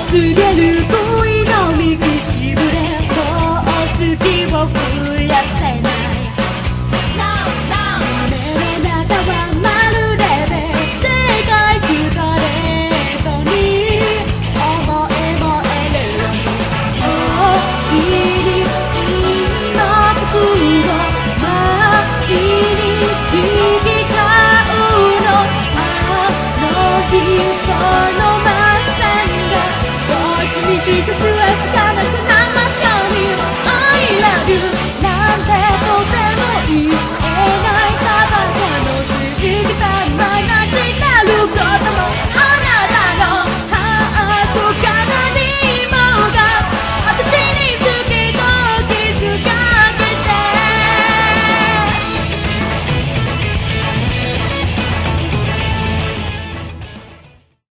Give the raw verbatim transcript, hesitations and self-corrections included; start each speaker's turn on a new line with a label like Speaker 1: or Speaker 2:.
Speaker 1: すげる恋の道しぶれもう好きを増やせない。胸の中はまるで世界ストレートに思え燃える。お気に今僕を毎日ちぎっちゃうの。あの日